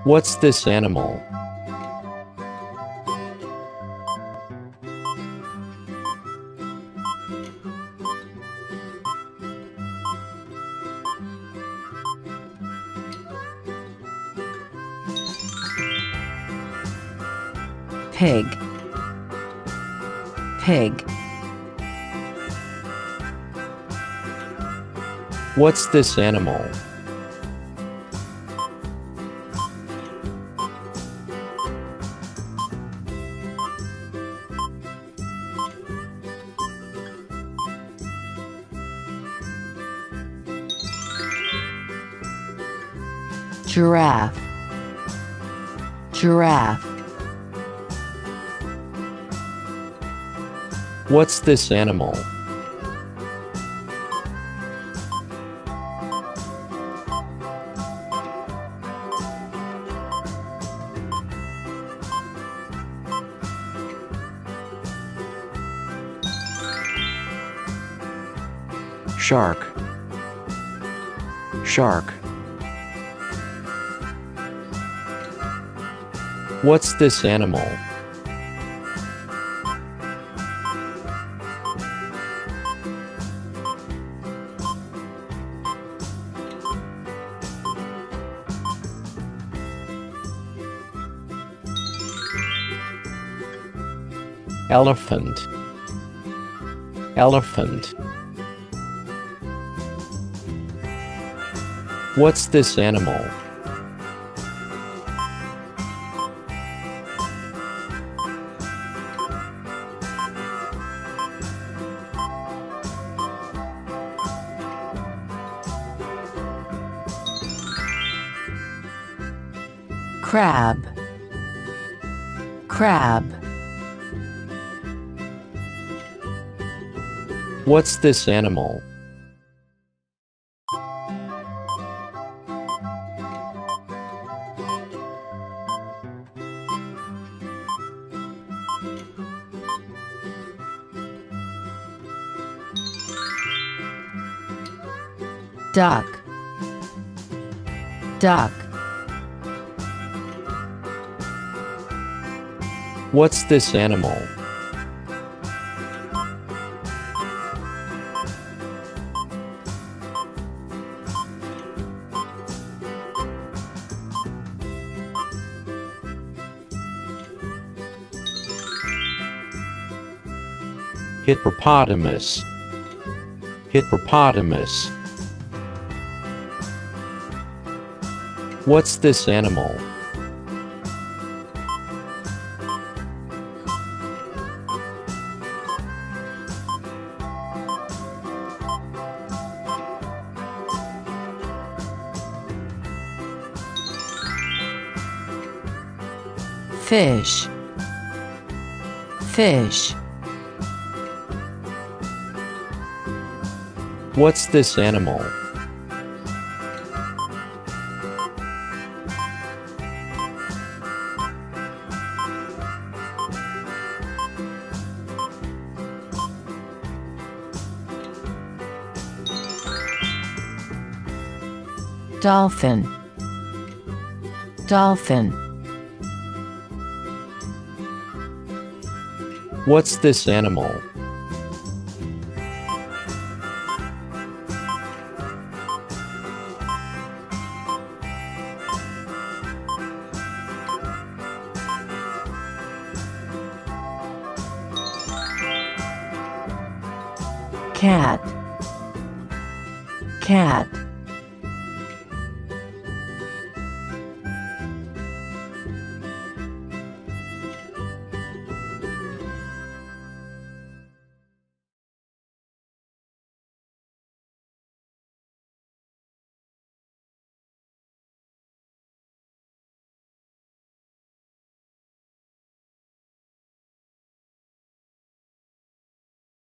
What's this animal? Pig, pig. What's this animal? Giraffe, giraffe. What's this animal? Shark, shark. What's this animal? Elephant, elephant. What's this animal? Crab, crab. What's this animal? Duck, duck. What's this animal? Hippopotamus, hippopotamus. What's this animal? Fish, fish. What's this animal? Dolphin, dolphin. What's this animal? Cat, cat.